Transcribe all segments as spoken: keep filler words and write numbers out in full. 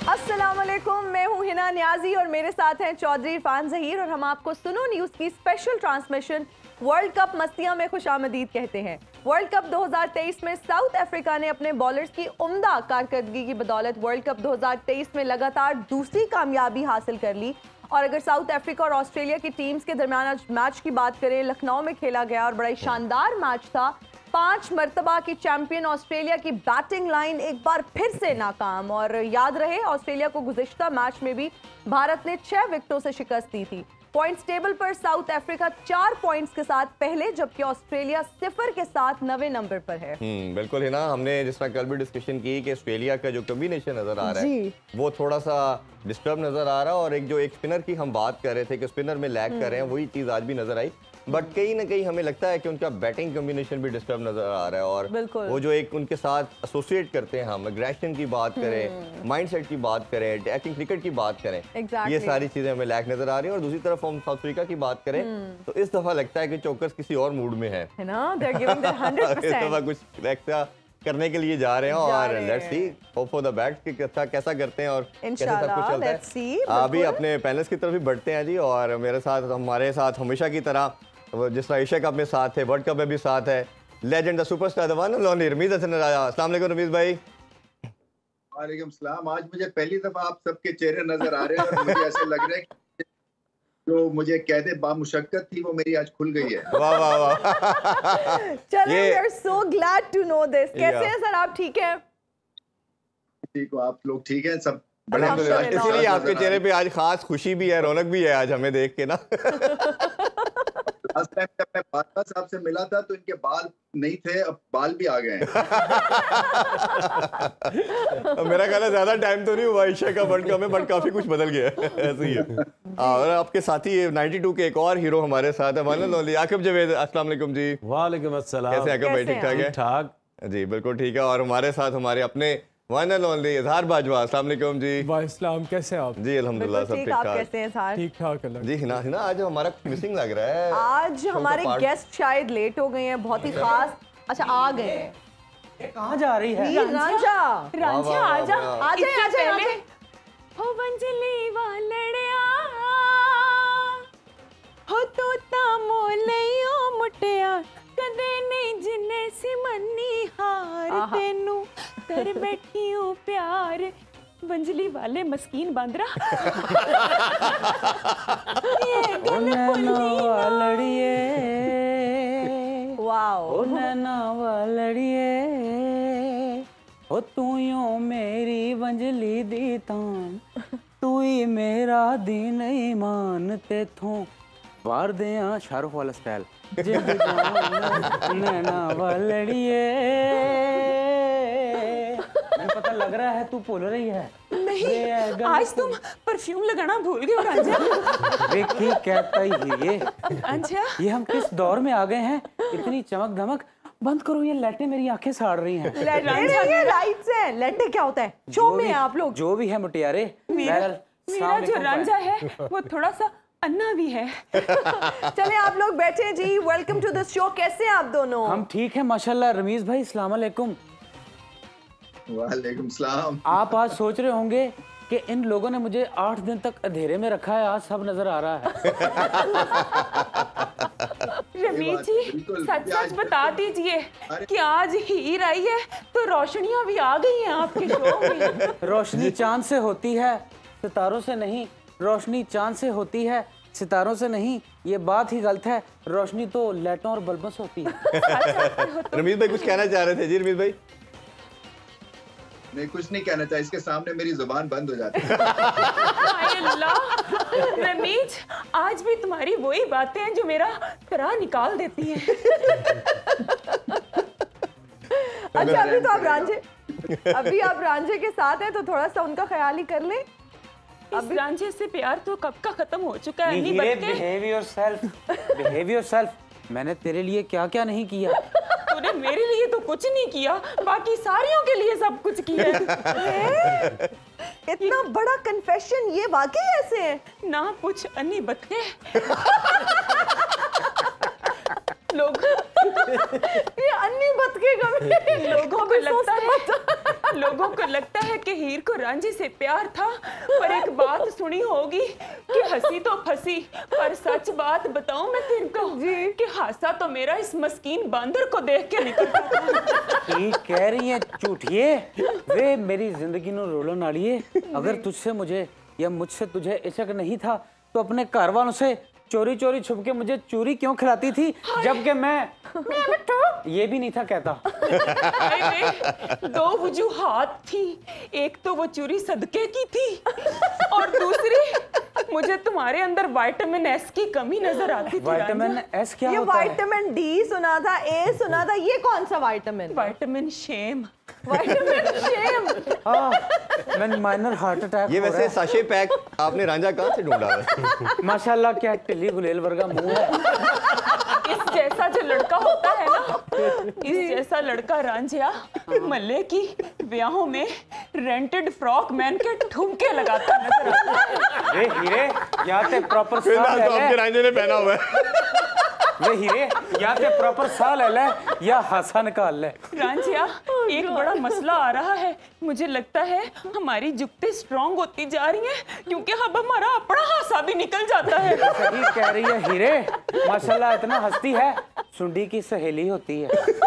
अस्सलामुअलैकुम, मैं हूं हिना नियाजी और मेरे साथ हैं चौधरी इरफान ज़हीर और हम आपको सुनो न्यूज़ की स्पेशल ट्रांसमिशन वर्ल्ड कप मस्तियां में खुशामदीद कहते हैं। वर्ल्ड कप दो हज़ार तेईस में साउथ अफ्रीका ने अपने बॉलर्स की उम्दा कारकर्दगी की बदौलत वर्ल्ड कप दो हज़ार तेईस में लगातार दूसरी कामयाबी हासिल कर ली। और अगर साउथ अफ्रीका और ऑस्ट्रेलिया की टीम्स के दरमियान आज मैच की बात करें, लखनऊ में खेला गया और बड़ा ही शानदार मैच था। पांच मरतबा की चैंपियन ऑस्ट्रेलिया की बैटिंग लाइन एक बार फिर से नाकाम। और याद रहे, ऑस्ट्रेलिया को गुज़िश्ता मैच में भी भारत ने छह विकेटों से शिकस्त दी थी। पॉइंट्स टेबल पर साउथ अफ्रीका चार पॉइंट्स के साथ पहले, जबकि ऑस्ट्रेलिया सिफर के साथ नवे नंबर पर है। हम्म बिल्कुल है ना। हमने जिस तरह कल भी डिस्कशन की कि ऑस्ट्रेलिया का जो कॉम्बिनेशन नजर आ रहा है वो थोड़ा सा डिस्टर्ब नजर आ रहा है, और एक जो एक स्पिनर की हम बात कर रहे थे कि स्पिनर में लैग कर रहे हैं, वही चीज आज भी नजर आई। बट कहीं ना कहीं हमें लगता है कि उनका बैटिंग कॉम्बिनेशन भी डिस्टर्ब नजर आ रहा है, और वो जो एक उनके साथ एसोसिएट करते हैं, हम एग्रेशन की बात करें, माइंडसेट की बात करें, अटैकिंग क्रिकेट की बात करें, exactly. ये सारी चीजें हमें लैक नजर आ रही हैं। और दूसरी तरफ हम साउथ अफ्रीका की बात करें तो इस दफा लगता है कि चौकस किसी और मूड में है, है ना? इस दफा कुछ एक्स्ट्रा करने के लिए जा रहे हैं, और let's see hope for the best कि कैसा कैसा करते हैं और कैसे सब कुछ चलता है। अभी अपने पैनल्स की तरफ भी बढ़ते हैं जी, और मेरे साथ हमारे साथ हमेशा की तरह जिस तरह एशिया कप में साथ है, वर्ल्ड कप में भी साथ है, legend the superstar the one and only Ramiz Hasan Raja. अस्सलाम वालेकुम रमीज भाई। वालेकुम सलाम। आज मुझे पहली दफा आप सबके चेहरे नजर आ रहे हैं और मुझे ऐसे लग रहा है कि जो मुझे कहते बामुशक्कत थी वो मेरी आज खुल गई है। वाह वाह वाह। चलो, we are so glad to know this. कैसे हैं सर आप? ठीक है? ठीक हो आप लोग? ठीक है सब? इसीलिए आपके चेहरे पे आज खास खुशी भी है, रौनक भी है आज हमें देख के ना। लास्ट टाइम जब मैं बादशाह साहब से मिला था तो इनके बाल नहीं थे, अब बाल भी आ गए हैं। मेरा ख्याल है ज्यादा टाइम तो नहीं हुआ एशिया का वर्ल्ड कप में, बट काफी कुछ बदल गया है। ऐसे ही है। और आपके साथी बानवे के एक और हीरो हमारे साथ है, one and only Aqib Javed. अस्सलाम वालेकुम जी। वालेकुम अस्सलाम। कैसे आकिब भाई? ठीक ठाक है? ठाक जी बिल्कुल ठीक है। और हमारे साथ हमारे अपने वन एंड ओनली इजहार बाजवा। अस्सलाम वालेकुम जी। वालेकुम, कैसे आप? जी अल्हम्दुलिल्लाह सब ठीक ठाक। आप कैसे हैं इजहार? ठीक ठाक अल्लाह। जी हिना हिना आज हमारा मिसिंग लग रहा है। आज हमारे गेस्ट शायद लेट हो गए हैं, बहुत ही खास। अच्छा आ गए हैं। कहाँ जा रही है? रांझा रांझा आजा आजा आजा। हो बंजली वालड़िया हो तोता मोलैयो मुटिया कदे नहीं जिन्ने सिमनी हार तेनू कर बैठी हूँ प्यार बंजली वाले मस्कीन बांदरा। ये नैना वालड़िए, वाओ नैना वालड़िए ओ तू यो मेरी बंजली दी तान, तू ही मेरा दीन ईमान ते थों वार दे शाहरुख वाला स्टाइल। नैना वालड़िए, पता लग रहा है तू बोल रही है। नहीं, आज तुम परफ्यूम लगाना भूल गए रांझा। देखी कहता ही ये। अच्छा ये हम किस दौर में आ गए हैं? इतनी चमक धमक बंद करो, ये लाइटें मेरी आंखें साड़ रही हैं। लाइटें लाइट्स हैं। लाइटें क्या होता है? शो में आप लोग जो भी है मुटियारे। मेरा, मेरा जो रांझा है वो थोड़ा सा अन्ना भी है। चले आप लोग बैठे जी। Welcome to this show. कैसे हैं आप दोनों? हम ठीक हैं माशाल्लाह। रमीज भाई अस्सलाम वालेकुम। वालेकुम सलाम। आप आज सोच रहे होंगे कि इन लोगों ने मुझे आठ दिन तक अंधेरे में रखा है, आज सब नजर आ रहा है। रमीज जी सच सच बता दीजिए कि आज हीर आई है तो रोशनियां भी आ गई हैं आपके शो में। रोशनी चांद से होती है सितारों से नहीं, रोशनी चांद से होती है सितारों से नहीं, ये बात ही गलत है। रोशनी तो लाइटों और बल्बों से होती है। रमीज भाई कुछ कहना चाह रहे थे? जी रमीज भाई। नहीं कुछ नहीं कहना चाहिए, इसके सामने मेरी जुबान बंद हो जाती है। रमीज आज भी तुम्हारी वही बातें हैं जो मेरा करा निकाल देती हैं। अच्छा अभी तो आप रांझे अभी आप रांझे के साथ हैं तो थोड़ा सा उनका ख्याल ही कर ले। इस रांझे से प्यार तो कब का खत्म हो चुका है। नहीं बिहेव योरसेल्फ, बिहेव योरसेल्फ। मैंने तेरे लिए क्या क्या नहीं किया। तूने मेरे लिए तो कुछ नहीं किया, बाकी सारियों के लिए सब कुछ किया है। इतना बड़ा कन्फेशन, ये वाकई ऐसे है? ना कुछ अन्नी बतके लोग ये अन्नी बतके कभी लोगों को लगता है लोगों को लगता है कि हीर को रांझे से प्यार था, पर एक बात सुनी होगी कि हंसी तो फंसी, पर सच बात बताऊं मैं तेरे को जी कि हासा तो मेरा इस मस्कीन बांदर को देख के निकलता था। ये कह रही है झूठिए, वे मेरी जिंदगी नो रोलो नाड़िए। अगर तुझसे मुझे या मुझसे तुझे इश्क नहीं था तो अपने घर वालों से चोरी चोरी छुप के मुझे चूरी क्यों खिलाती थी, जबकि मैं ये भी नहीं था कहता। दो वजूहात थी, एक तो वो चूरी सदके की थी और दूसरी मुझे तुम्हारे अंदर विटामिन एस की कमी नजर आती थी। विटामिन एस क्या ये होता है? विटामिन डी सुना था, ए सुना था, ये कौन सा vitamin? Vitamin shame. Vitamin shame. हाँ, मैं माइनर हार्ट अटैक। ये वैसे साशे पैक आपने रांझा कहाँ से ढूंढा है? माशाल्लाह क्या टिल्ली गुलेल वर्गा मुंह है। इस जैसा जो लड़का होता है ना, इस जैसा लड़का रांझिया मल्ले की ब्याहों में रेंटेड फ्रॉक मैन के ठुमके लगाता नजर आता है। वे हीरे या ते प्रॉपर फिर साल तो आपके है, रांझे ने पहना हुआ है। वे हीरे या ते प्रॉपर साल है या हासा निकाल ले। रांझिया, एक बड़ा मसला आ रहा है। मुझे लगता है हमारी जुगतें स्ट्रांग होती जा रही हैं, क्योंकि अब हमारा अपना हासा भी निकल जाता है। सही कह रही है हीरे, माशाल्लाह इतना हंसती है, सुंडी की सहेली होती है।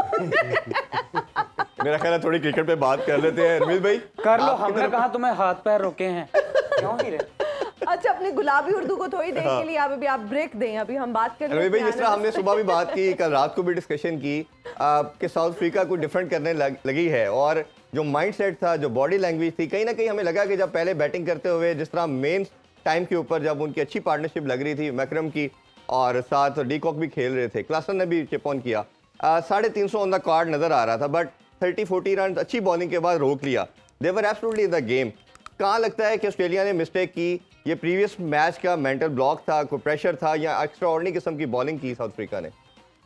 मेरा ख्याल है थोड़ी क्रिकेट पे बात कर लेते हैं। रमीज भाई कर लो, हमने कहा तुम्हें हाथ पैर रोके हैं। क्यों हीरे? अच्छा, अपनी गुलाबी उर्दू को थोड़ी देर के लिए आप अभी आप ब्रेक दें, अभी हम बात कर रमीज भाई, जिस तरह हमने सुबह भी बात की, कल रात को भी डिस्कशन की कि साउथ अफ्रीका को डिफरेंट करने लग, लगी है, और जो माइंडसेट था, जो बॉडी लैंग्वेज थी, कहीं ना कहीं हमें लगा कि जब पहले बैटिंग करते हुए जिस तरह मेन टाइम के ऊपर जब उनकी अच्छी पार्टनरशिप लग रही थी मैकरम की, और साथ डीकॉक भी खेल रहे थे, क्लासन ने भी चिप ऑन किया, साढ़े तीन सौ ऑन द कार्ड नजर आ रहा था, बट थर्टी फोर्टी रन अच्छी बॉलिंग के बाद रोक लिया। They were absolutely in the game. कहाँ लगता है कि ऑस्ट्रेलिया ने मिस्टेक की? ये प्रीवियस मैच का मेंटल ब्लॉक था, कोई प्रेशर था, या एक्स्ट्रा ऑर्डिनरी किस्म की बॉलिंग की साउथ अफ्रीका ने?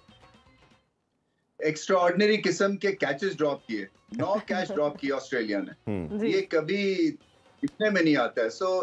एक्स्ट्रा ऑर्डिनरी किस्म के कैचेस ड्रॉप किए, नौ कैच ड्रॉप किए ऑस्ट्रेलिया ने, ये कभी इतने में नहीं आता है। सो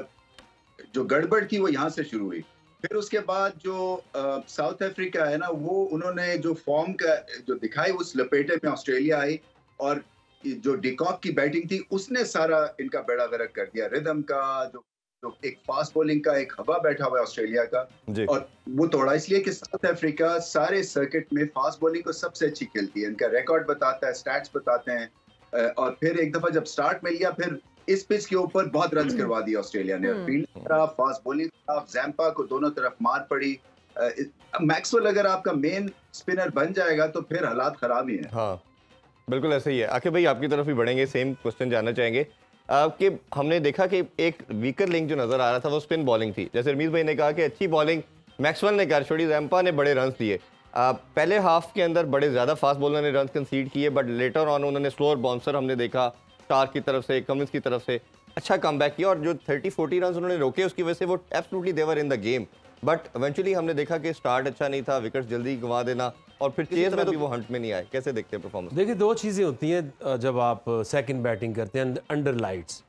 जो गड़बड़ थी वो यहाँ से शुरू हुई। फिर उसके बाद जो साउथ अफ्रीका है ना, वो उन्होंने जो फॉर्म का जो दिखाई उस लपेटे में ऑस्ट्रेलिया आई, और जो डिकॉक की बैटिंग थी उसने सारा इनका बेड़ा गर्क कर दिया। रिदम का जो जो एक फास्ट बॉलिंग का एक हवा बैठा हुआ है ऑस्ट्रेलिया का, और वो तोड़ा इसलिए कि साउथ अफ्रीका सारे सर्किट में फास्ट बॉलिंग को सबसे अच्छी खेलती है। इनका रिकॉर्ड बताता है, स्टैट्स बताते हैं। और फिर एक दफा जब स्टार्ट में लिया, फिर इस पिच के ऊपर बहुत रन करवा दिया ऑस्ट्रेलिया ने। फील्डिंग तरफ, फास्ट बॉलिंग तरफ, जैम्पा को दोनों तरफ मार पड़ी। मैक्सवेल अगर आपका मेन स्पिनर बन जाएगा तो फिर हालात खराब ही हैं। हाँ, बिल्कुल ऐसे ही है। आखिर भाई आपकी तरफ भी बढ़ेंगे, सेम क्वेश्चन जानना चाहेंगे कि हमने देखा कि एक वीकर लिंक जो नजर आ रहा था वो स्पिन बॉलिंग थी। जैसे रमीज भाई ने कहा कि अच्छी बॉलिंग मैक्सवेल ने कर छोड़ी, जैम्पा ने बड़े रन दिए। पहले हाफ के अंदर बड़े ज्यादा फास्ट बॉलर ने रन कंसीड किए, बट लेटर ऑन उन्होंने स्लोअर बाउंसर हमने देखा स्टार की तरफ से, कमिंस की तरफ से अच्छा कमबैक किया, और जो थर्टी फोर्टी रन उन्होंने रोके उसकी वजह से वो absolutely they were in the game. But eventually हमने देखा कि स्टार्ट अच्छा नहीं था, विकेट्स जल्दी गंवा देना, और फिर चेज में तो वो हंट में नहीं आए। कैसे देखते हैं परफॉर्मेंस? देखिए, दो चीज़ें होती हैं जब आप सेकंड बैटिंग करते हैं अंडर लाइट्स।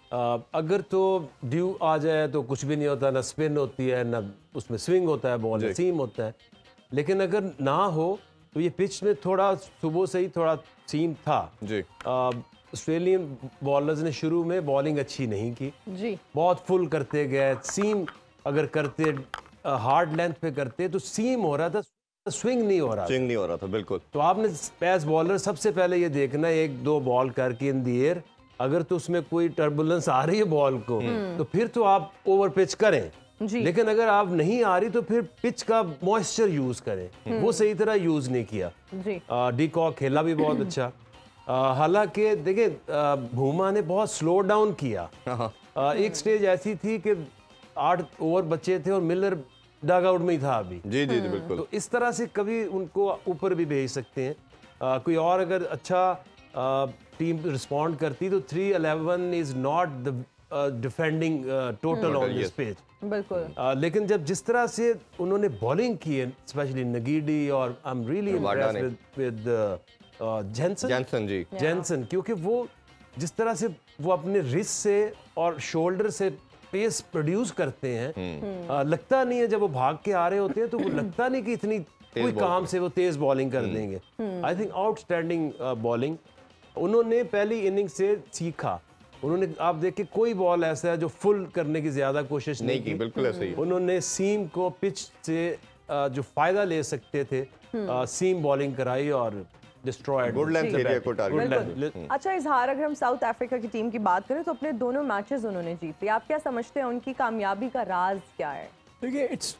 अगर तो ड्यू आ जाए तो कुछ भी नहीं होता, ना स्पिन होती है, ना उसमें स्विंग होता है, बॉल सीम होता है। लेकिन अगर ना हो तो ये पिच में थोड़ा सुबह से ही थोड़ा सीम था जी। ऑस्ट्रेलियन बॉलर्स ने शुरू में बॉलिंग अच्छी नहीं की जी, बहुत फुल करते गए। सीम अगर करते, हार्ड लेंथ पे करते तो सीम हो रहा था, स्विंग नहीं हो रहा स्विंग नहीं हो रहा था बिल्कुल। तो आपने एज बॉलर सबसे पहले ये देखना, एक दो बॉल करके इन दी एयर, अगर तो उसमें कोई टर्बुलेंस आ रही है बॉल को तो फिर तो आप ओवर पिच करें जी। लेकिन अगर आप नहीं आ रही तो फिर पिच का मॉइस्चर यूज करें। वो सही तरह यूज नहीं किया जी। डीकॉक खेला भी बहुत अच्छा, हालांकि देखिए भूमा ने बहुत स्लो डाउन किया। आ, एक स्टेज ऐसी थी कि आठ ओवर बचे थे और मिलर डग आउट में ही था अभी जी जी जी बिल्कुल। तो इस तरह से कभी उनको ऊपर भी भेज सकते हैं। आ, कोई और अगर अच्छा आ, टीम रिस्पॉन्ड करती तो three eleven is not the defending total on this page बिल्कुल। uh, लेकिन जब जिस तरह से उन्होंने बॉलिंग की है, स्पेशली नगीडी, और I am really impressed with with Jansen Jansen ji Jansen क्योंकि वो जिस तरह से वो अपने रिस्ट से और शोल्डर से पेस प्रोड्यूस करते हैं, uh, लगता नहीं है जब वो भाग के आ रहे होते हैं तो वो लगता नहीं कि इतनी कोई काम से वो तेज बॉलिंग कर देंगे। आई थिंक आउटस्टैंडिंग बॉलिंग उन्होंने पहली इनिंग से सीखा। उन्होंने आप देख कोई बॉल ऐसा है जो फुल करने की ज्यादा कोशिश नहीं, नहीं की, बिल्कुल ऐसे ही। उन्होंने सीम को पिच से जो फायदा ले सकते थे सीम बॉलिंग कराई और डिस्ट्रॉयड गुड लेंथ एरिया को टारगेट। अच्छा इजहार, अगर हम साउथ अफ्रीका की टीम की बात करें तो अपने दोनों मैचेस उन्होंने जीत लिया, आप क्या समझते हैं उनकी कामयाबी का राज क्या है? देखिए इट्स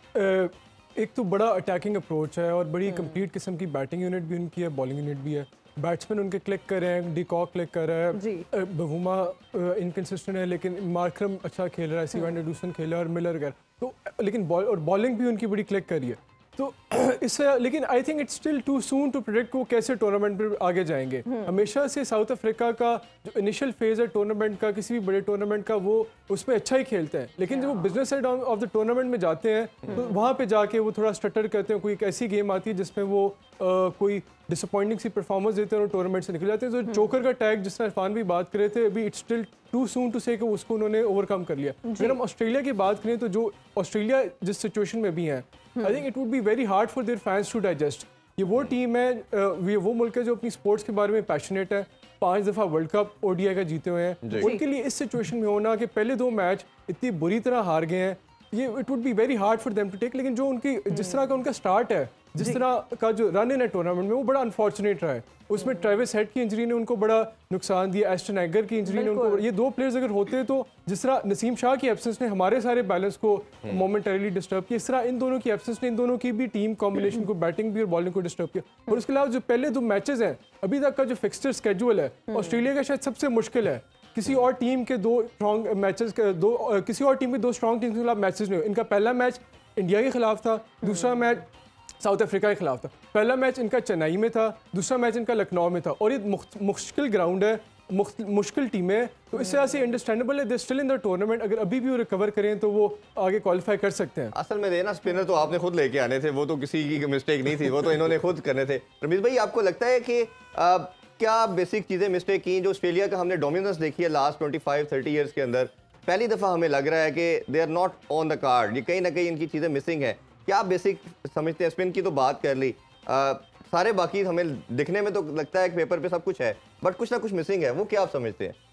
एक तो बड़ा अटैकिंग अप्रोच है और बड़ी कंप्लीट किस्म की बैटिंग यूनिट भी उनकी है, बॉलिंग यूनिट भी है। बैट्समैन उनके क्लिक कर रहे हैं, डी कॉक क्लिक कर रहा है, बवुमा इनकंसिस्टेंट है लेकिन मार्करम अच्छा खेल रहा है, सी वैंडरडूसन खेल रहा है और मिलर वगैरह, तो लेकिन बॉल और बॉलिंग भी उनकी बड़ी क्लिक कर रही है। तो इससे लेकिन I think it's still too soon to predict वो कैसे टूर्नामेंट में आगे जाएंगे। हमेशा से साउथ अफ्रीका का जो इनिशियल फेज है टूर्नामेंट का, किसी भी बड़े टूर्नामेंट का, वो उसमें अच्छा ही खेलते हैं, लेकिन जब वो business side of the tournament में जाते हैं तो वहाँ पे जाके वो थोड़ा स्टटर करते हैं। कोई एक ऐसी गेम आती है जिसमें वो आ, कोई डिसअपॉइंटिंग सी परफॉर्मेंस देते हैं और टूर्नामेंट से निकल जाते हैं। तो चोकर का टैग जिस तरह इरफान भी बात कर रहे थे, अभी it's still too soon to say कि उसको उन्होंने ओवरकम कर लिया। अगर हम ऑस्ट्रेलिया की बात करें तो जो ऑस्ट्रेलिया जिस सिचुएशन में भी है, I think it would be very hard for their fans to digest. ये वो टीम है, ये वो मुल्क है जो अपनी स्पोर्ट्स के बारे में पैशनेट है, पांच दफ़ा वर्ल्ड कप ओडीआई का जीते हुए हैं। उनके लिए इस सिचुएशन में होना कि पहले दो मैच इतनी बुरी तरह हार गए हैं, ये it would be very hard for them to take. लेकिन जो उनकी जिस तरह का उनका स्टार्ट है, जिस तरह का जो रन इन है टूर्नामेंट में, वो बड़ा अनफॉर्चुनेट रहा है। उसमें ट्रेविस हेड की इंजरी ने उनको बड़ा नुकसान दिया, एस्टन एगर की इंजरी ने उनको, ये दो प्लेयर्स अगर होते तो जिस तरह नसीम शाह की एब्सेंस ने हमारे सारे बैलेंस को मोमेंटरीली डिस्टर्ब किया, इस तरह इन दोनों की एब्सेंस ने इन दोनों की भी टीम कॉम्बिनेशन को, बैटिंग भी और बॉलिंग को डिस्टर्ब किया। और उसके अलावा जो पहले दो मैचेस हैं, अभी तक का जो फिक्सचर स्केड्यूल है ऑस्ट्रेलिया का शायद सबसे मुश्किल है। किसी और टीम के दो स्ट्रॉन्ग मैचेस दो किसी और टीम के दो स्ट्रॉन्ग टीम के खिलाफ मैचेस नहीं हुए। इनका पहला मैच इंडिया के खिलाफ था, दूसरा मैच साउथ अफ्रीका के खिलाफ था। पहला मैच इनका चेन्नई में था, दूसरा मैच इनका लखनऊ में था। और ये मुश्किल ग्राउंड है, मुश्किल टीम है, तो इस तरह से अंडरस्टैंडेबल है they still in the tournament. अगर अभी भी वो रिकवर करें तो वो आगे क्वालिफाई कर सकते हैं। असल में देना स्पिनर तो आपने खुद लेके आने थे, वो तो किसी की मिस्टेक नहीं थी, वो तो इन्होंने खुद करने थे। रमीज भाई, आपको लगता है कि आ, क्या बेसिक चीज़ें मिस्टेक की जो ऑस्ट्रेलिया का हमने डोमिनेंस देखी है last twenty five thirty years के अंदर, पहली दफ़ा हमें लग रहा है कि they are not on the card, ये कहीं ना कहीं इनकी चीज़ें मिसिंग है। क्या बेसिक समझते हैं? स्पिन की तो बात कर ली, आ, सारे बाकी हमें दिखने में तो लगता है कि पेपर पे सब कुछ है, बट कुछ ना कुछ मिसिंग है, वो क्या आप समझते हैं?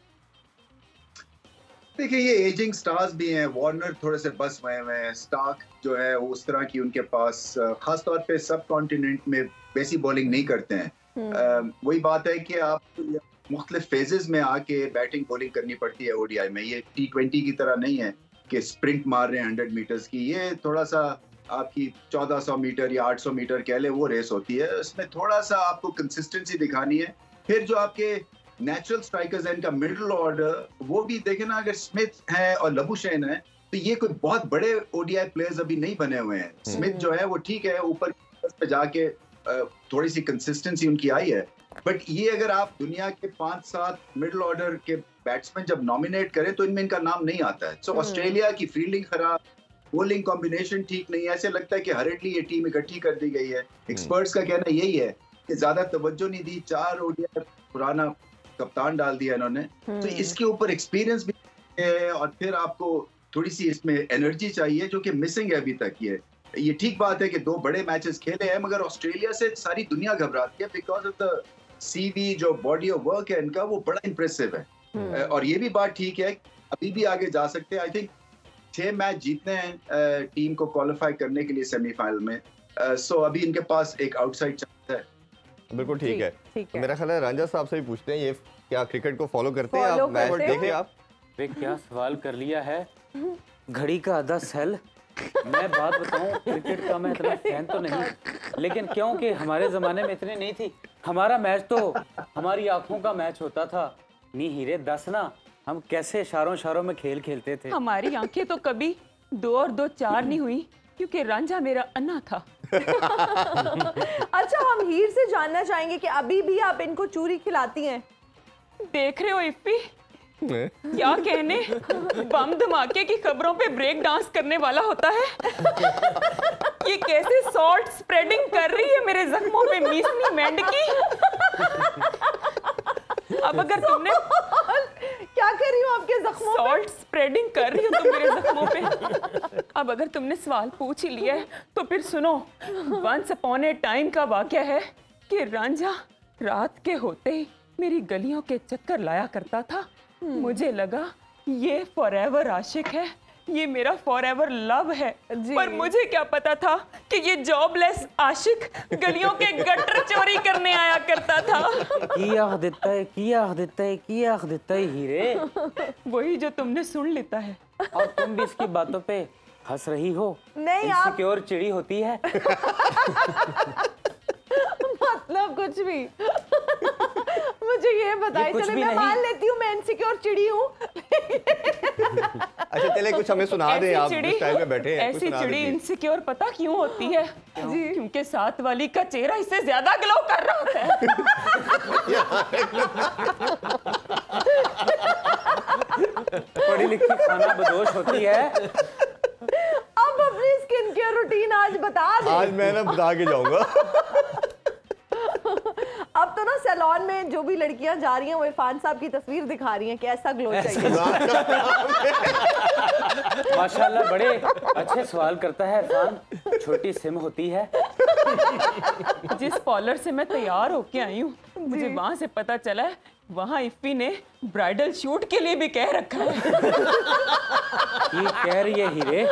देखिए ये एजिंग स्टार्स भी हैं, वार्नर थोड़े से बस हुए हैं, स्टार्क जो है वो उस तरह की उनके पास, खास तौर पे सब कॉन्टिनेंट में वैसी बॉलिंग नहीं करते हैं। वही बात है कि आप मुख्तलिफ फेजेस में आके बैटिंग बॉलिंग करनी पड़ती है ओडीआई में। ये टी ट्वेंटी की तरह नहीं है कि स्प्रिंट मार रहे हैं हंड्रेड मीटर्स की, ये थोड़ा सा आपकी चौदह सौ मीटर या आठ सौ मीटर कह ले वो रेस होती है। इसमें थोड़ा सा आपको कंसिस्टेंसी दिखानी है। फिर जो आपके नेचुरल स्ट्राइकर्स हैं, इनका मिडिल ऑर्डर, वो भी देखे ना, अगर स्मिथ है और लबुशेन है तो ये कोई बहुत बड़े ओडीआई प्लेयर्स अभी नहीं बने हुए हैं। स्मिथ जो है वो ठीक है, ऊपर पे जाके थोड़ी सी कंसिस्टेंसी उनकी आई है, बट ये अगर आप दुनिया के पांच सात मिडिल ऑर्डर के बैट्समैन जब नॉमिनेट करें तो इनमें इनका नाम नहीं आता है। सो ऑस्ट्रेलिया की फील्डिंग खराब, बॉलिंग कॉम्बिनेशन ठीक नहीं है, ऐसे लगता है कि हरेडली ये टीम इकट्ठी कर दी गई है। एक्सपर्ट्स का कहना यही है कि ज्यादा तवज्जो नहीं दी, चार ओडीआई पुराना कप्तान डाल दिया इन्होंने, तो इसके ऊपर एक्सपीरियंस भी है और फिर आपको थोड़ी सी इसमें एनर्जी चाहिए जो कि मिसिंग है अभी तक। ये ये ठीक बात है कि दो बड़े मैचेस खेले हैं, मगर ऑस्ट्रेलिया से सारी दुनिया घबराती है बिकॉज ऑफ द सीवी, जो बॉडी ऑफ वर्क है इनका वो बड़ा इंप्रेसिव है। और ये भी बात ठीक है, अभी भी आगे जा सकते हैं। आई थिंक छह मैच जीतने हैं टीम को क्वालिफाई करने के लिए सेमीफाइनल में, सो अभी इनके पास एक आउटसाइड चांस है। बिल्कुल ठीक है, है। मेरा ख्याल है रंजा साहब से भी पूछते हैं, ये क्या क्रिकेट को फॉलो करते हैं आप? मैच देखें आप? वे क्या सवाल कर लिया है, घड़ी का आधा सेल। मैं बात बताऊं, क्रिकेट का मैं इतना फैन तो नहीं, लेकिन क्योंकि हमारे ज़माने में इतनी नहीं थी, हमारा मैच तो हमारी आंखों का मैच होता था। नी हीरे दस ना, हम कैसे इशारों इशारों में खेल खेलते थे। हमारी आंखें तो कभी दो और दो चार नहीं हुई क्योंकि रांझा मेरा अन्ना था। अच्छा, हम हीर से जानना चाहेंगे कि अभी भी आप इनको चूरी खिलाती हैं? देख रहे हो इफ्फी, क्या कहने, बम धमाके की खबरों पे ब्रेक डांस करने वाला होता है। ये कैसे सॉल्ट स्प्रेडिंग कर रही है मेरे जख्मों पे मीसनी मेंढकी। अब अगर तुमने क्या कर रही हो आपके जख्मों पे? सॉल्ट स्प्रेडिंग कर रही हो तुम मेरे जख्मों पे। अब अगर तुमने सवाल पूछ ही लिया है तो फिर सुनो। वंस अपॉन ए टाइम का वाकया है कि रांझा रात के होते ही मेरी गलियों के चक्कर लाया करता था मुझे लगा ये फॉरएवर आशिक है, ये मेरा फॉरएवर लव है, पर मुझे क्या पता था कि ये जॉबलेस आशिक गलियों के गटर चोरी करने आया करता था। की आख देता है, की आख देता है, की आख देता है हीरे। वही जो तुमने सुन लेता है। और तुम भी इसकी बातों पे हंस रही हो। नहीं, आप इनसिक्योर चिड़ी होती है। मतलब कुछ भी। मुझे ये बताइए, चले मैं मान लेती हूँ मैं इनसिक्योर चिड़ी हूँ। अच्छा चले कुछ हमें सुना दें, आप जिस टाइम में बैठे हैं। ऐसी चिड़ी इनसिक्योर पता क्यों होती है? जी, क्योंकि साथ वाली का चेहरा इससे ज्यादा ग्लो कर रहा होता है। पढ़ी लिखी खाना बदोश होती है। अब अपनी स्किन केयर रूटीन आज बता दे। आज मैं ना बता के जाऊंगा। अब तो ना सैलून में जो भी लड़कियां जा रही हैं वो इरफान साहब की तस्वीर दिखा रही हैं कि ऐसा ग्लो चाहिए। माशाल्लाह बड़े अच्छे सवाल करता है इरफान। छोटी सिम होती है। जिस पार्लर से मैं तैयार होके आई हूँ, मुझे वहां से पता चला है वहाँ इफ्फी ने ब्राइडल शूट के लिए भी कह रखा है। ये कह रही है हीरे।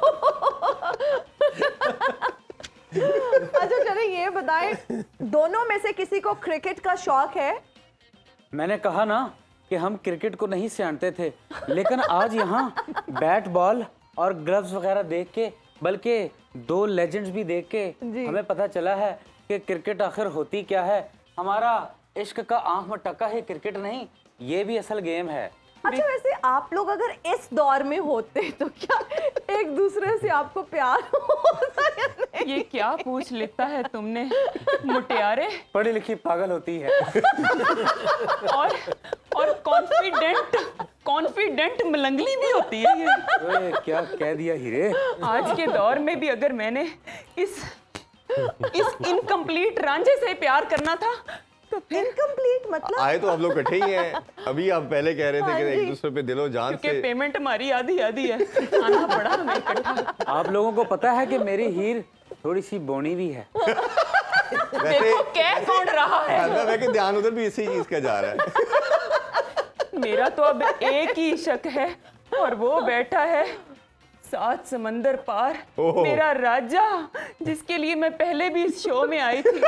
अच्छा चले ये बताएं, दोनों में से किसी को क्रिकेट का शौक है? मैंने कहा ना कि हम क्रिकेट को नहीं जानते थे, लेकिन आज यहाँ बैट बॉल और ग्लव्स वगैरह देख के, बल्कि दो लेजेंड्स भी देख के हमें पता चला है कि क्रिकेट आखिर होती क्या है। हमारा इश्क का आंख में टका है क्रिकेट नहीं, ये भी असल गेम है। अच्छा वैसे आप लोग अगर इस दौर में होते तो क्या एक दूसरे से आपको प्यार होता या नहीं? ये क्या पूछ लेता है तुमने मुटियारे? पढ़ी लिखी पागल होती है। और और कॉन्फिडेंट कॉन्फिडेंट मलंगली भी होती है ये। ओए, क्या कह दिया हीरे। आज के दौर में भी अगर मैंने इस इस इनकम्प्लीट रांझे से प्यार करना था तो फिर इनकम्प्लीट मतलब आए तो आप लोग इकट्ठे ही हैं। अभी आप पहले कह रहे थे कि एक दूसरे पे दिलो जान से, पेमेंट हमारी आधी आधी है, आना पड़ा हमें इकट्ठा। आप लोगों को पता है कि मेरी हीर थोड़ी सी बोनी भी है। देखो क्या कौन रहा है। मैं कि ध्यान उधर भी इसी चीज का जा रहा है। मेरा तो अब एक ही शक है और वो बैठा है सात समंदर पार, मेरा राजा, जिसके लिए मैं पहले भी इस शो में आई थी।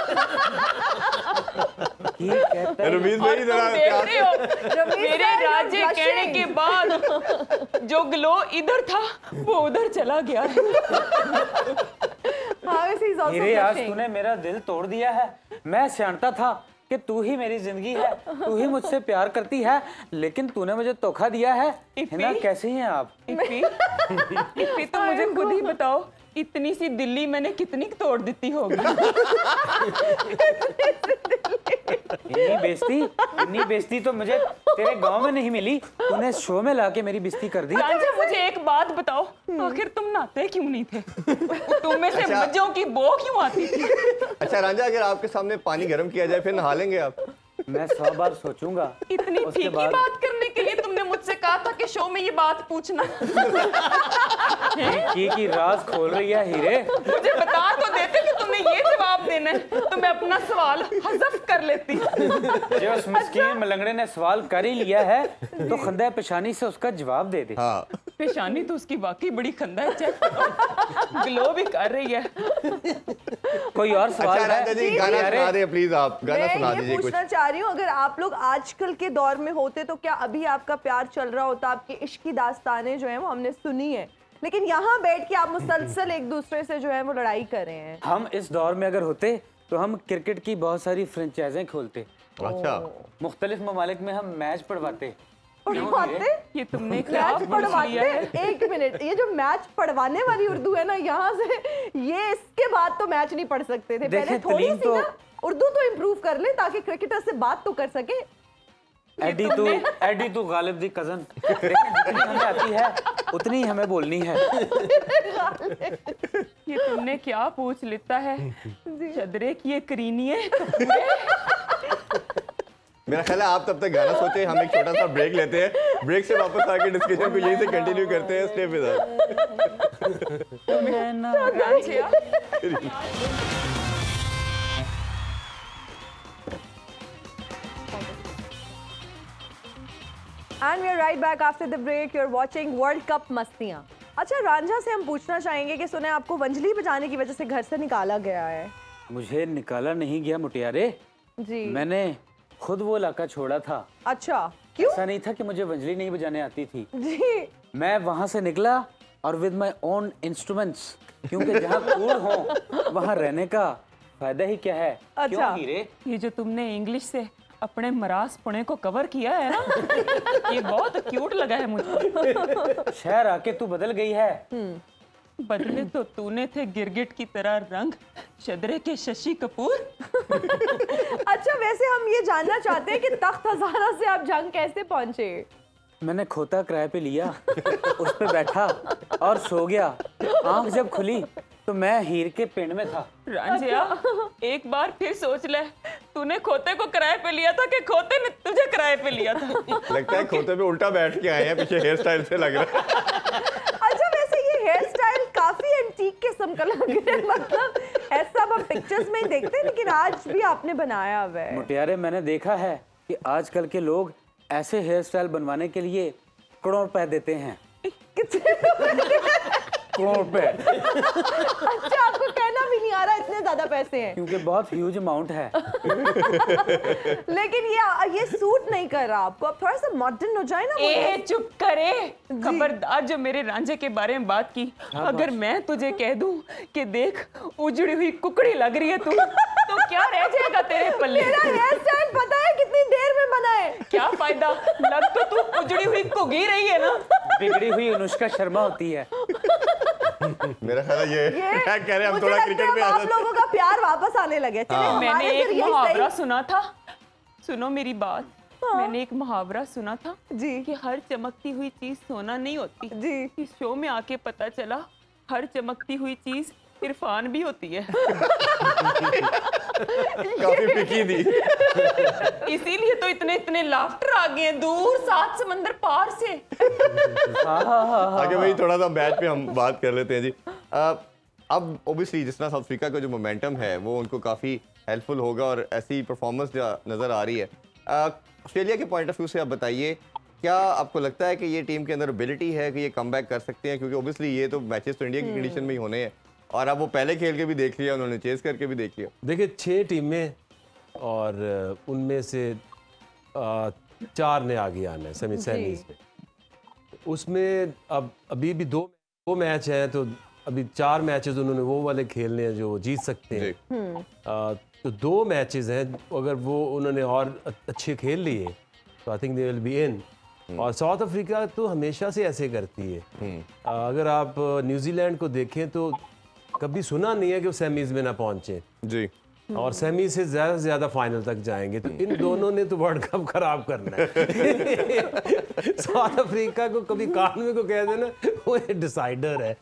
रमीज भाई तुम देख रहे हो मेरे राजे कहने के बाद जो ग्लो इधर था वो उधर चला गया है। हीरे आज तूने मेरा दिल तोड़ दिया है। मैं जानता था कि तू ही मेरी जिंदगी है, तू ही मुझसे प्यार करती है, लेकिन तूने मुझे धोखा दिया है। हिना कैसी हैं आप? इफ्फी, इफ्फी तो मुझे खुद ही बताओ, इतनी सी दिल्ली मैंने कितनी तोड़ देती होगी। इतनी बेइज्जती, इतनी बेइज्जती तो मुझे तेरे गांव में नहीं मिली। तूने शो में लाके मेरी बेइज्जती कर दी। रांझा मुझे एक बात बताओ, आखिर तुम नहाते क्यों नहीं थे? तुम में से मज्जों की बो क्यों आती थी? अच्छा रांझा, अगर आपके सामने पानी गर्म किया जाए फिर नहा लेंगे आप? मैं सौ बार सोचूंगा। इतनी फीकी बात करने के लिए तुमने मुझसे कहा था कि शो में ये बात पूछना। की की राज खोल रही है हीरे। मुझे बता तो देते कि तुम्हें ये जवाब देना है, तो मैं अपना सवाल हज़फ कर लेती। जो उस मिस्कीन मलंगड़े ने सवाल कर ही लिया है तो खंदा पेशानी से उसका जवाब दे दे। हाँ। पेशानी तो उसकी वाकई बड़ी खंदा है, चेक करो, ग्लो भी कर रही है। कोई और सवाल अच्छा, है? जी, गाना सुना दे प्लीज, आप गाना सुना दीजिए। पूछना चाह रही हूँ, अगर आप लोग आजकल के दौर में होते तो क्या अभी आपका प्यार चल रहा होता? आपकी इश्क की दास्तानें जो हैं वो हमने सुनी है, लेकिन यहाँ बैठ के आप मुसलसल एक दूसरे से जो है वो लड़ाई कर रहे हैं। हम इस दौर में अगर होते तो हम क्रिकेट की बहुत सारी फ्रेंचाइजें खोलते। अच्छा, मुख्तलिफ ममालिक में हम मैच पढ़वाते। पढ़वाते? ये तुमने क्या मैच पढ़वाते? एक मिनट, ये जो मैच पढ़वाने वाली उर्दू है ना, यहाँ से ये इसके बाद तो मैच नहीं पढ़ सकते थे। पहले थोड़ी सी तो... ना उर्दू तो इम्प्रूव कर ले ताकि क्रिकेटर से बात तो कर सके। एडी तू एडी तू गालिब दी कजन, जितनी हमें आती है उतनी हमें बोलनी है। ये तुमने क्या पूछ लेता है? चदरे की ये करीनिये। मेरा ख्याल है आप तब तक गाना सोचे, हम एक छोटा सा ब्रेक लेते हैं, ब्रेक से वापस आके डिस्कशन को यहीं से कंटिन्यू करते हैं। Stay with us. And we are right back after the break. You are watching world cup मस्तियां। अच्छा, रांझा से हम पूछना चाहेंगे कि सुने आपको वंजली बजाने की वजह से घर से निकाला गया है। मुझे निकाला नहीं गया मुटियारे जी, मैंने खुद वो इलाका छोड़ा था। अच्छा, क्यों? ऐसा नहीं था कि मुझे वंजली नहीं बजाने आती थी जी, मैं वहां से निकला और विद माय ओन इंस्ट्रूमेंट्स, क्योंकि जहाँ कूड़ हो वहाँ रहने का फायदा ही क्या है। अच्छा। क्यों हीरे? ये जो तुमने इंग्लिश से अपने मरास पुणे को कवर किया है ना, ये बहुत क्यूट लगा है मुझे। शहर आके तू बदल गई है। बदले तो तूने थे गिरगिट की तरह रंग, शदरे के शशि कपूर। अच्छा, वैसे हम ये जानना चाहते हैं कि तख्त हजारा से आप जंग कैसे पहुंचे? मैंने खोता किराए पे लिया, उस पे बैठा और सो गया। आंख जब खुली तो मैं हीर के पिंड में था। रांझिया, एक बार फिर सोच ले, तूने खोते को किराए पे लिया था कि खोते ने तुझे किराए पे लिया था? लगता है खोते पे उल्टा बैठ के आए हैं, पीछे हेयर स्टाइल से लग रहा है। अच्छा, वैसे ये हेयर स्टाइल काफी एंटीक किस्म का लग रहा है, मतलब ऐसा हम पिक्चर्स में ही देखते हैं, लेकिन आज भी आपने बनाया हुआ है। मुटियारे, मैंने देखा है कि आजकल के लोग ऐसे हेयर स्टाइल बनवाने के लिए करोड़ रुपए देते हैं। करोड़ रुपए। अच्छा, आपको कहना भी नहीं आ रहा इतने ज्यादा पैसे हैं? क्योंकि बहुत ह्यूज अमाउंट है। लेकिन ये ये सूट नहीं कर रहा आपको, आप थोड़ा सा मॉडर्न हो जाए ना। ए चुप करे, खबरदार जो मेरे रांझे के बारे में बात की। अगर मैं तुझे कह दूं कि देख उजड़ी हुई कुकड़ी लग रही है तू, तो क्या रह जाएगा तेरे पल्ले? मेरा हेयर स्टाइल पता है कितनी देर में बना है? क्या फायदा, लग तो तू उजड़ी हुई कुगी रही है ना। बिगड़ी हुई अनुष्का शर्मा होती है। मेरा ख्याल ये क्या कह रहे हैं हम, थोड़ा क्रिकेट में आप लोगों का प्यार वापस आने लगे। चलिए, मैंने हमारे एक फिर यही मुहावरा सही- सुना था, सुनो मेरी बात। हाँ। मैंने एक मुहावरा सुना था जी कि हर चमकती हुई चीज सोना नहीं होती। जी, इस शो में आके पता चला हर चमकती हुई चीज इरफान भी होती है। काफी पिकी थी। इसीलिए तो इतने इतने लाफ्टर आ गए हैं दूर सात समंदर पार से। आगे भाई थोड़ा सा मैच पे हम बात कर लेते हैं जी। आ, अब ओबियसली जिस तरह साउथ अफ्रीका का जो मोमेंटम है वो उनको काफ़ी हेल्पफुल होगा और ऐसी परफॉर्मेंस जो नज़र आ रही है। ऑस्ट्रेलिया के पॉइंट ऑफ व्यू से आप बताइए, क्या आपको लगता है कि ये टीम के अंदर एबिलिटी है कि ये कम बैक कर सकते हैं? क्योंकि ओबियसली ये तो मैचेस तो इंडिया की कंडीशन में ही होने हैं और अब वो पहले खेल के भी देख लिया उन्होंने, चेस करके भी देख लिया। देखिए, छः टीमें और उनमें से आ, चार ने आगे आना है सेमी सेमीज में। उसमें अब अभी भी दो दो मैच हैं, तो अभी चार मैचेस उन्होंने वो वाले खेलने हैं जो जीत सकते हैं। आ, तो दो मैचेस हैं, अगर वो उन्होंने और अच्छे खेल लिए तो I think they will be in. और साउथ अफ्रीका तो हमेशा से ऐसे करती है। आ, अगर आप न्यूजीलैंड को देखें तो कभी सुना नहीं है कि वो सेमीज में ना पहुंचे जी, और सेमी से ज्यादा से ज्यादा फाइनल तक जाएंगे। तो इन दोनों ने तो वर्ल्ड कप खराब करना है। साउथ अफ्रीका को कभी कान में को कह देना वो डिसाइडर है।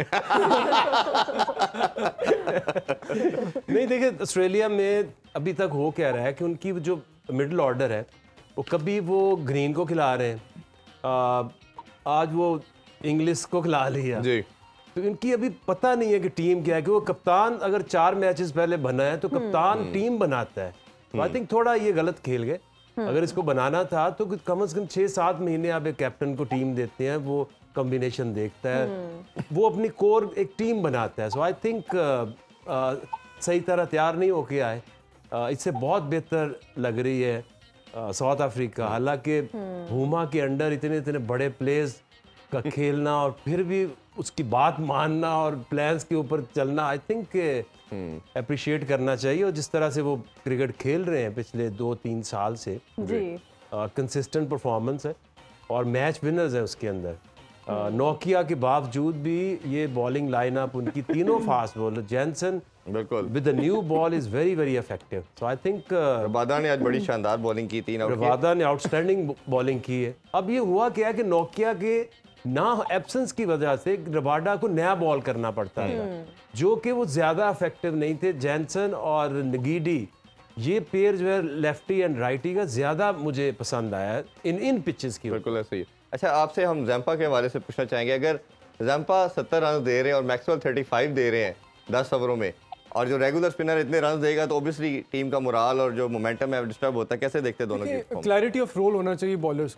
नहीं, देखिए, ऑस्ट्रेलिया में अभी तक हो क्या रहा है कि उनकी जो मिडिल ऑर्डर है वो कभी वो ग्रीन को खिला रहे हैं, आ, आज वो इंग्लिश को खिला लिया जी। तो इनकी अभी पता नहीं है कि टीम क्या है, कि वो कप्तान अगर चार मैचेस पहले बना है तो कप्तान टीम बनाता है। तो आई थिंक थोड़ा ये गलत खेल गए। अगर इसको बनाना था तो कम से कम छः सात महीने आप एक कैप्टन को टीम देते हैं, वो कॉम्बिनेशन देखता है, वो अपनी कोर एक टीम बनाता है। सो आई थिंक सही तरह तैयार नहीं होके आए। uh, इससे बहुत बेहतर लग रही है साउथ अफ्रीका। हालांकि हुमा के अंडर इतने इतने बड़े प्लेयर्स का खेलना और फिर भी उसकी बात मानना और प्लान्स के ऊपर चलना, आई थिंक अप्रिशिएट करना चाहिए। और जिस तरह से वो क्रिकेट खेल रहे हैं पिछले दो तीन साल से, कंसिस्टेंट परफॉर्मेंस है और मैच विनर्स है उसके अंदर। नोकिया के बावजूद भी ये बॉलिंग लाइनअप उनकी तीनों फास्ट बॉलर, जैनसन बिल्कुल with the new ball is very very effective. So I think Rabada ने आज बड़ी शानदार बॉलिंग की, तीन आउट रबादा ने आउटस्टैंडिंग बॉलिंग की है। अब ये हुआ क्या है कि नोकिया के ना एब्सेंस की वजह से रबाडा को नया बॉल करना पड़ता है, जो कि वो ज्यादा इफेक्टिव नहीं थे। जैनसन और नगीडी, ये पेयर जो है लेफ्टी एंड राइटी का, ज्यादा मुझे पसंद आया इन इन पिचेस की। बिल्कुल ऐसे ही। अच्छा, आपसे हम जैम्पा के हवाले से पूछना चाहेंगे, अगर जैम्पा सत्तर रन दे रहे हैं और मैक्सवेल पैंतीस दे रहे हैं दस ओवरों में, और जो रेगुलर स्पिनर इतने रन देगा तो ऑब्वियसली टीम का मोराल और जो मोमेंटम है डिस्टर्ब होता है, कैसे देखते हैं दोनों की? क्लैरिटी ऑफ रोल होना चाहिए बॉलर्स को।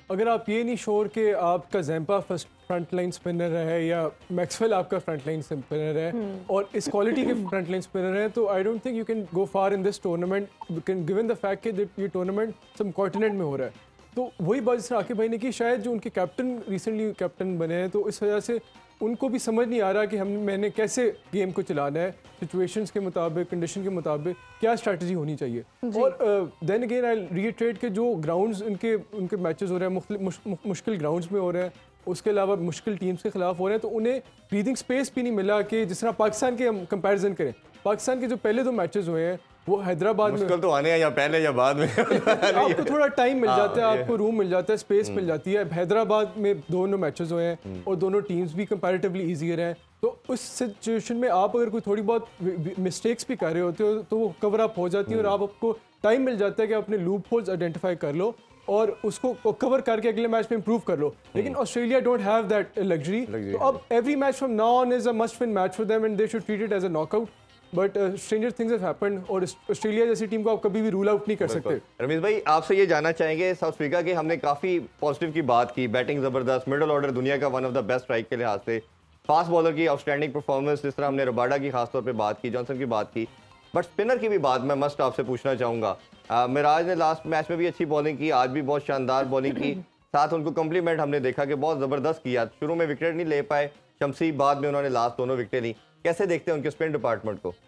अगर आप ये नहीं श्योर कि आपका Zampa first front line spinner है या मैक्सवेल आपका फ्रंट लाइन स्पिनर है और इस क्वालिटी के फ्रंट लाइन स्पिनर है, तो I don't think you can go far in this tournament given the fact कि ये टूर्नामेंट सब कॉन्टिनेंट में हो रहा है। तो वही बात जिस आकिब भाई ने की, शायद जो उनके कैप्टन रिसेंटली कैप्टन बने हैं तो इस वजह से उनको भी समझ नहीं आ रहा कि हम मैंने कैसे गेम को चलाना है, सिचुएशंस के मुताबिक, कंडीशन के मुताबिक क्या स्ट्रैटेजी होनी चाहिए। और देन अगेन आई रिइटरेट के जो ग्राउंड्स उनके उनके मैचेस हो रहे हैं मुश, मुश्किल ग्राउंड्स में हो रहे हैं, उसके अलावा मुश्किल टीम्स के खिलाफ हो रहे हैं, तो उन्हें ब्रीदिंग स्पेस भी नहीं मिला कि जिस तरह पाकिस्तान के हम कंपेरिजन करें। पाकिस्तान के जो पहले दो मैचेस हुए हैं वो हैदराबाद में तो आने हैं या पहले या बाद में आपको थोड़ा टाइम मिल जाता है, आपको रूम मिल जाता है, स्पेस मिल जाती है। हैदराबाद में दोनों मैचेस हुए हैं और दोनों टीम्स भी कंपैरेटिवली इजीयर हैं, तो उस सिचुएशन में आप अगर कोई थोड़ी बहुत मिस्टेक्स भी कर रहे होते हो तो वो कवर अप हो जाती है और आप आपको टाइम मिल जाता है कि अपने लूप होल्स आइडेंटिफाई कर लो और उसको कवर करके अगले मैच में इंप्रूव कर लो। लेकिन Australia don't have that luxury, तो अब every match from now on is a must win match for them and they should treat it as a knockout. But stranger things have happened और Australia जैसी team को आप कभी भी rule out नहीं कर सकते। रमीज भाई, आपसे ये जानना चाहेंगे, साउथ अफ्रीका के हमने काफ़ी पॉजिटिव की बात की, बैटिंग ज़बरदस्त, मिडल ऑर्डर दुनिया का one of the best strike के लिहाज से, फास्ट बॉलर की आउटस्टैंडिंग परफॉर्मेंस, जिस तरह हमने रबाडा की खासतौर पे बात की, जॉनसन की बात की, बट स्पिनर की भी बात मैं मस्ट आपसे पूछना चाहूँगा। मिराज ने लास्ट मैच में भी अच्छी बॉलिंग की, आज भी बहुत शानदार बॉलिंग की, साथ उनको कम्प्लीमेंट हमने देखा कि बहुत ज़बरदस्त किया। शुरू में विकेट नहीं ले पाए शमसी, बाद में उन्होंने लास्ट दोनों विकेटें ली। कैसे देखते हैं उनके स्पिन डिपार्टमेंट को?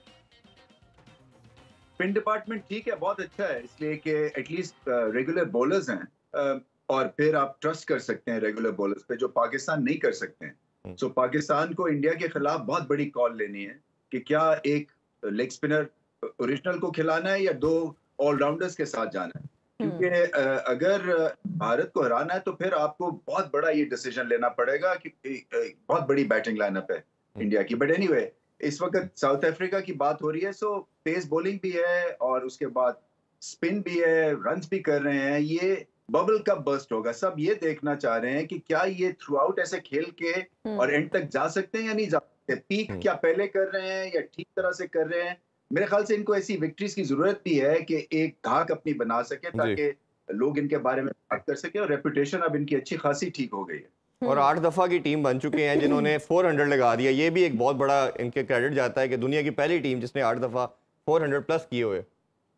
स्पिन डिपार्टमेंट ठीक है, बहुत अच्छा है, इसलिए कि एटलीस्ट रेगुलर बॉलर्स हैं uh, और फिर आप ट्रस्ट कर सकते हैं रेगुलर बॉलर्स पे, जो पाकिस्तान नहीं कर सकते हैं। सो so, पाकिस्तान को इंडिया के खिलाफ बहुत बड़ी कॉल लेनी है कि क्या एक लेग स्पिनर ओरिजिनल को खिलाना है या दो ऑलराउंडर्स के साथ जाना है, क्योंकि uh, अगर भारत को हराना है तो फिर आपको बहुत बड़ा ये डिसीजन लेना पड़ेगा कि uh, बहुत बड़ी बैटिंग लाइनअप है इंडिया की। बट एनीवे anyway, इस वक्त साउथ अफ्रीका की बात हो रही है, सो पेस बॉलिंग भी है और उसके बाद स्पिन भी है, रन्स भी कर रहे हैं। ये बबल कब बर्स्ट होगा, सब ये देखना चाह रहे हैं कि क्या ये थ्रू आउट ऐसे खेल के और एंड तक जा सकते हैं या नहीं जा सकते, पीक क्या पहले कर रहे हैं या ठीक तरह से कर रहे हैं। मेरे ख्याल से इनको ऐसी विक्ट्रीज की जरूरत भी है कि एक धाक अपनी बना सके ताकि लोग इनके बारे में बात कर सके, और रेपुटेशन अब इनकी अच्छी खासी ठीक हो गई है और आठ दफा की टीम बन चुके हैं जिन्होंने चार सौ लगा दिया। ये भी एक बहुत बड़ा इनके क्रेडिट जाता है कि दुनिया की पहली टीम जिसने आठ दफा चार सौ प्लस किए हुए।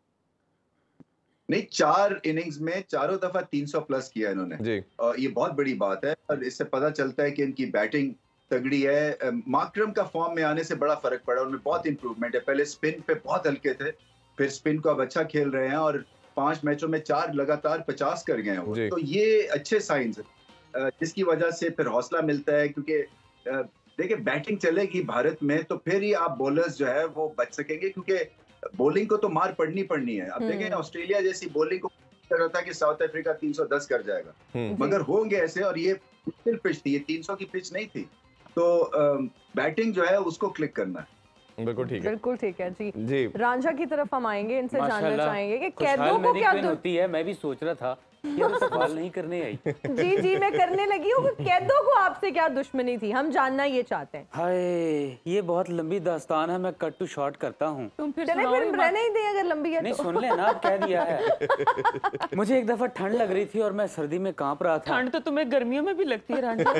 नहीं, चार इनिंग्स में चारों दफा तीन सौ प्लस किया इन्होंने जी। और ये बहुत बड़ी बात है और इससे पता चलता है कि इनकी बैटिंग तगड़ी है। मार्करम का फॉर्म में आने से बड़ा फर्क पड़ा, उनमें बहुत इंप्रूवमेंट है। पहले स्पिन पे बहुत हल्के थे, फिर स्पिन को अब अच्छा खेल रहे हैं और पांच मैचों में चार लगातार पचास कर गए हैं वो, तो ये अच्छे साइंस है जिसकी वजह से फिर हौसला मिलता है। क्योंकि देखिए बैटिंग चलेगी भारत में तो फिर ही आप बॉलर्स जो है वो बच सकेंगे, क्योंकि बॉलिंग को तो मार पड़नी पड़नी है। अब देखें ऑस्ट्रेलिया जैसी बॉलिंग को कर रहा था कि साउथ अफ्रीका तीन सौ दस कर जाएगा, मगर होंगे ऐसे, और ये मुश्किल पिच थी, ये तीन सौ की पिच नहीं थी। तो बैटिंग जो है उसको क्लिक करना है। बिल्कुल ठीक है, बिल्कुल ठीक है जी। जी रांझा की तरफ हम आएंगे, इनसे जानना चाहेंगे कि कैदों को क्या होती है। मैं भी सोच रहा था ये तो सवाल नहीं करने आई। जी जी मैं करने लगी हूँ। कैदों को आपसे क्या दुश्मनी थी, हम जानना ये चाहते हैं। हाय, ये बहुत लंबी दास्तान है, मैं कट टू शॉर्ट करता हूँ। तुम फिर चले फिर रहने ही दें अगर लंबी है नहीं तो। सुन लेना, आप कह दिया है। मुझे एक दफा ठंड लग रही थी और मैं सर्दी में कांप रहा था। ठंड तो तुम्हें गर्मियों में भी लगती है रांझा।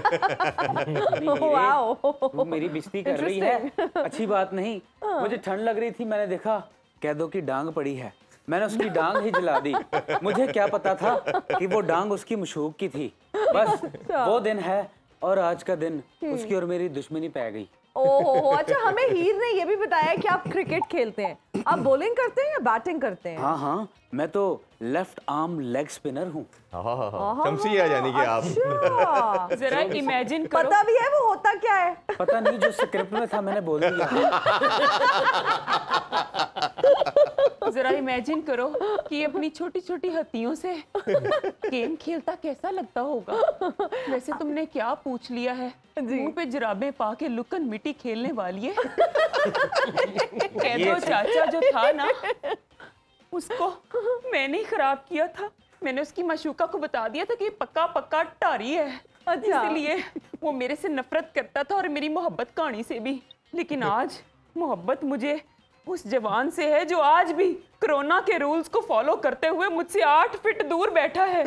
वो मेरी बेइज्जती कर रही है, अच्छी बात नहीं। मुझे ठंड लग रही थी, मैंने देखा कैदों की डांग पड़ी है, मैंने उसकी डांग ही जला दी। मुझे क्या पता था कि वो डांग उसकी मशूक की थी। बस वो दिन है और आज का दिन उसकी और मेरी दुश्मनी पै गई। ओहो, अच्छा हमें हीर ने ये भी बताया कि आप क्रिकेट खेलते हैं, आप बॉलिंग करते हैं या बैटिंग करते हैं? हाँ हाँ, मैं तो लेफ्ट आर्म लेग स्पिनर हूँ। शमसी है यानी कि आप। अच्छा। जरा इमेजिन करो। पता भी है वो होता क्या है? पता नहीं, जो स्क्रिप्ट में था मैंने बोल दिया। जरा इमेजिन करो कि अपनी छोटी छोटी हथियों से गेम खेलता कैसा लगता होगा। वैसे तुमने क्या पूछ लिया है, मुंह पे जराबें पा के लुकन मिट्टी खेलने वाली है। कैदो चाचा जो था ना, उसको मैंने ही खराब किया था। मैंने उसकी माशूका को बता दिया था कि पक्का पक्का टारी है। अच्छा। इसलिए वो मेरे से नफरत करता था और मेरी मोहब्बत कहानी से भी। लेकिन आज मोहब्बत मुझे उस जवान से है जो आज भी कोरोना के रूल्स को फॉलो करते हुए मुझसे आठ फीट दूर बैठा है।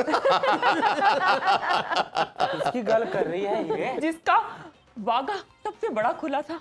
उसकी गल कर रही है ये, जिसका वागा सबसे बड़ा खुला था।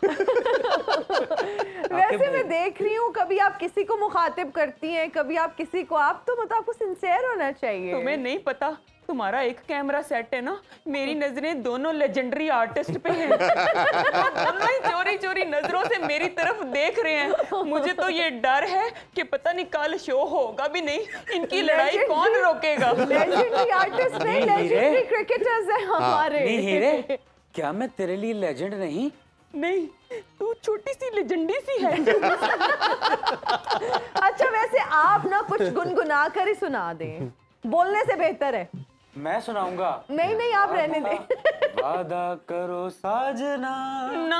वैसे मैं देख रही हूँ कभी आप किसी को मुखातिब करती हैं, कभी आप किसी को, आप तो मतलब आपको सिंसियर होना चाहिए। तुम्हें नहीं पता, तुम्हारा एक कैमरा सेट है ना, मेरी नजरें दोनों लेजेंडरी आर्टिस्ट पे हैं। दोनों ही चोरी चोरी नजरों से मेरी तरफ देख रहे हैं। मुझे तो ये डर है कि पता नहीं कल शो होगा भी नहीं, इनकी लड़ाई कौन रोकेगा। लेजेंडरी आर्टिस्ट नहीं, लेजेंडरी क्रिकेटर्स हैं हमारे। नहीं हीरे, क्या मैं तेरे लिए लेजेंड नहीं? नहीं, तू छोटी सी लेजेंडी सी है। अच्छा वैसे आप ना कुछ गुनगुना कर ही सुना दें, बोलने से बेहतर है। मैं सुनाऊंगा। नहीं नहीं आप रहने दें। वादा करो साजना ना।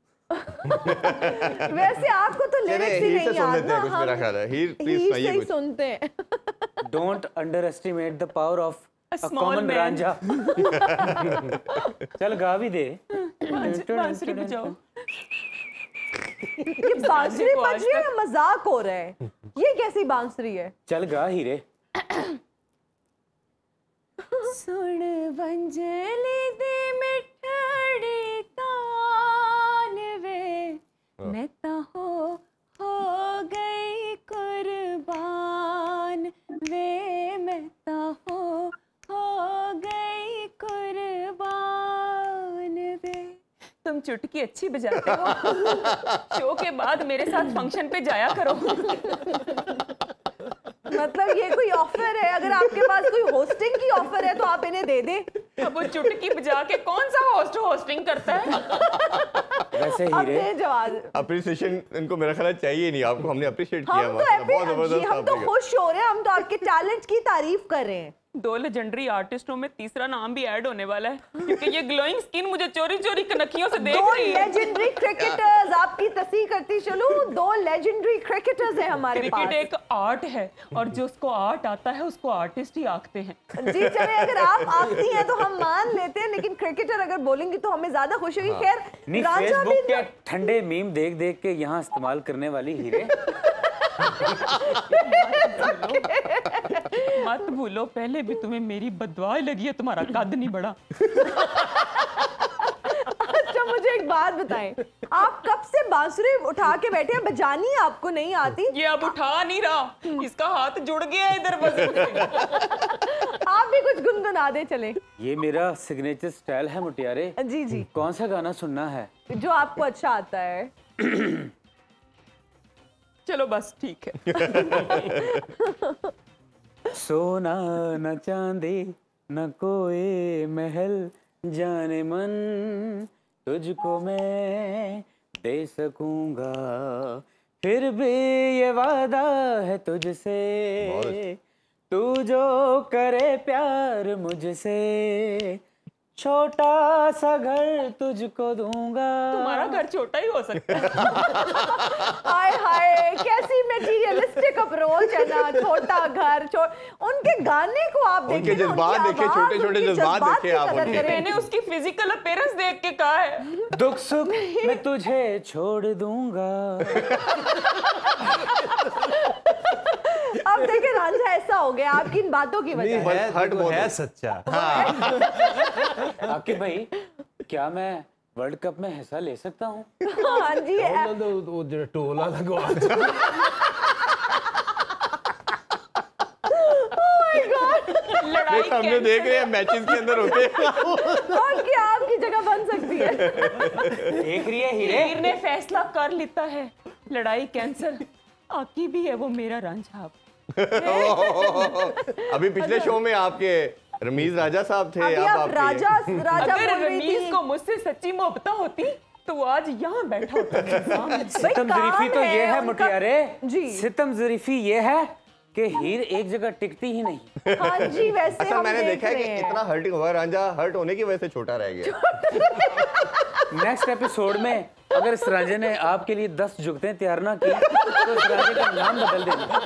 वैसे आपको तो लिरिक्स ही नहीं याद ना, हम मेरा ख्याल है हीर प्लीज ही सुनाइए से कुछ। सुनते हैं। Don't underestimate the power of A a small common man. Ranjha. चल गा भी दे। बांसुरी बजाओ। ये बांसुरी बज रही है या मजाक हो रहा है? ये कैसी बांसुरी है? चल गा हीरे। सुन वंजली दे मिठड़ी तान वे, मैं ता हो हो गई कुर्बान वे, मैं ता हो हो गई कुर्बान वे। तुम चुटकी अच्छी बजाते हो। शो के बाद मेरे साथ फंक्शन पे जाया करो। मतलब ये कोई ऑफर है? अगर आपके पास कोई होस्टिंग की ऑफर है तो आप इन्हें दे दें। अब वो चुटकी बजा के कौन सा होस्ट होस्टिंग करता है? वैसे अब हीरे, दे जवाब। अप्रिसिएशन इनको मेरा ख्याल है चाहिए नहीं आपको, हमने अप्रिशिएट किया हम तो माशाल्लाह, happy- बहुत जी, जबरदस्त हम तो आपने खुश हो रहे हैं, हम तो आपके टैलेंट की तारीफ कर रहे हैं। दो लेजेंडरी आर्टिस्टों में तीसरा नाम भी ऐड होने वाला है, क्योंकि ये ग्लोइंग स्किन मुझे चोरी चोरी कनखियों से देख दो रही है। लेजेंडरी क्रिकेटर्स, आपकी तस्वीर करती चलूं, दो लेजेंडरी क्रिकेटर्स हैं हमारे क्रिकेट पास। एक आर्ट है और जो उसको आर्ट आता है उसको आर्टिस्ट ही आंकते हैं। जी चले, अगर आप आती हैं तो हम मान लेते हैं, लेकिन क्रिकेटर अगर बोलेंगी तो हमें ज्यादा खुशी होगी। खैर नहीं रांझा फेसबुक भी के ठंडे मीम देख देख के यहाँ इस्तेमाल करने वाली हीरे। मत भूलो, पहले भी तुम्हें मेरी बददुआ लगी है, तुम्हारा कद नहीं बढ़ा। अच्छा मुझे एक बात बताएं, आप कब से बांसुरी उठा के बैठे हैं? बजानी आपको नहीं आती? ये अब उठा नहीं रहा, इसका हाथ जुड़ गया इधर वजन से। आप भी कुछ गुनगुना दे चले। ये मेरा सिग्नेचर स्टाइल है मुटियारे। जी जी, कौन सा गाना सुनना है? जो आपको अच्छा आता है। चलो बस ठीक है। सोना न चांदी न कोई महल, जाने मन तुझको मैं दे सकूंगा, फिर भी ये वादा है तुझसे, तू जो करे प्यार मुझसे, छोटा सा घर तुझको दूंगा। तुम्हारा घर छोटा ही हो सकता है। हाय हाय, कैसी मटेरियलिस्टिक अप्रोच है ना। छोटा घर, छो... उनके गाने को आप उनके देखिए ना, जज्बात उनकी देखे, आवाज, छोटे-छोटे उनकी जज्बात जज्बात देखे की आप कदर उनके। करें। मैंने उसकी फिजिकल अपीयरेंस देख के कहा है, दुख सुख मैं तुझे छोड़ दूंगा। अब देखिए रांझा ऐसा हो गया आपकी इन बातों की वजह से। है, हर्ट देखो, बहुत है है। सच्चा। आकिब भाई, क्या मैं वर्ल्ड कप में हिस्सा ले सकता हूँ? हाँ जी, ਉਹ ਤਾਂ ਉਹ ਜਿਹੜਾ ਟੋਲਾ ਲਗਵਾ लड़ाई हमने देख रहे हैं मैचेस के अंदर होते हैं। और क्या आपकी जगह बन सकती है? देख रही है हीरे, हीर ने फैसला कर लेता है, लड़ाई कैंसिल। आकी भी है वो मेरा रांझा। अभी पिछले शो में आपके रमीज राजा साहब थे, अभी अब आप आपके राजा राजा अगर बोल रही रमीज थी। को मुझसे सच्ची मोहब्बत होती तो वो आज यहाँ बैठा होता मेरे सामने। सितम काम जरीफी तो है ये है उनका। मुटियारे, जी। सितम जरीफी ये है कि हीर एक जगह टिकती ही नहीं। हाँ जी, वैसे अच्छा हम मैंने देख देखा है कि रहे हैं। इतना हर्टिंग हुआ, रांझा हर्ट होने की वजह से छोटा रह गया। नेक्स्ट एपिसोड में अगर इस रांझे ने आपके लिए दस जुगतें तैयार ना की तो इस रांझे का नाम बदल देना।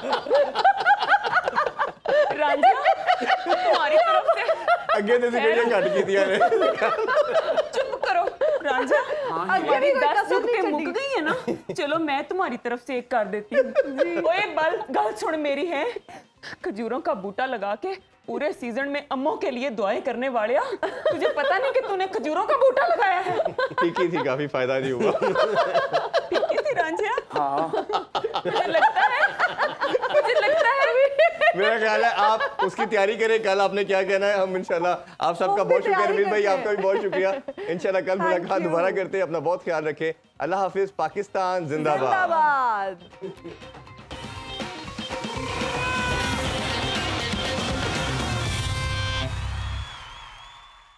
रांझा तुम्हारी तरफ से अगे तो घट की थी यार। चुप करो रांझा, हाँ, हमारी दस नुक्ते मुक गई है ना, चलो मैं तुम्हारी तरफ से एक कर देती हूँ। ओए बल गल सुन मेरी है, खजूरों का बूटा लगा के पूरे सीजन में अम्मों के लिए दुआएं करने वाले, तुझे पता नहीं कि तूने खजूरों का बूटा लगाया है। टिकी थी, काफी फायदा नहीं हुआ। टिकी थी रांझिया? हाँ। मुझे लगता है मुझे लगता है मेरा ख्याल है आप उसकी तैयारी करें, कल आपने क्या कहना है। हम इंशाल्लाह आप सबका बहुत शुक्रिया रमीज भाई, आपका भी बहुत शुक्रिया। इंशाल्लाह कल मुलाकात दोबारा करते हैं। अपना बहुत ख्याल रखें। अल्लाह हाफिज। पाकिस्तान जिंदाबाद।